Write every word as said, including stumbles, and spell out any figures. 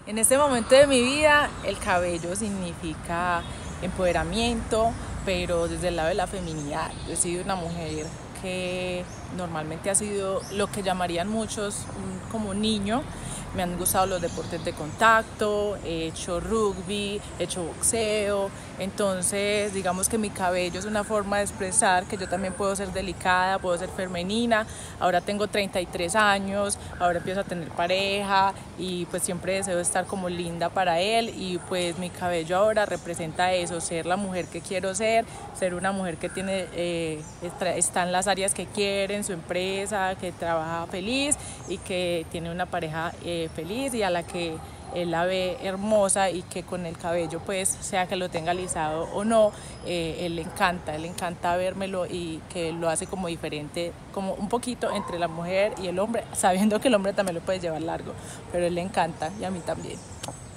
En este momento de mi vida, el cabello significa empoderamiento, pero desde el lado de la feminidad. Yo he sido una mujer que normalmente ha sido lo que llamarían muchos como niño. Me han gustado los deportes de contacto, he hecho rugby, he hecho boxeo, entonces digamos que mi cabello es una forma de expresar que yo también puedo ser delicada, puedo ser femenina. Ahora tengo treinta y tres años, ahora empiezo a tener pareja y pues siempre deseo estar como linda para él, y pues mi cabello ahora representa eso, ser la mujer que quiero ser, ser una mujer que tiene, eh, está en las áreas que quiere, en su empresa, que trabaja feliz y que tiene una pareja eh, feliz y a la que él la ve hermosa, y que con el cabello, pues sea que lo tenga alisado o no, eh, él le encanta, él le encanta vérmelo, y que lo hace como diferente, como un poquito entre la mujer y el hombre, sabiendo que el hombre también lo puede llevar largo, pero él le encanta y a mí también.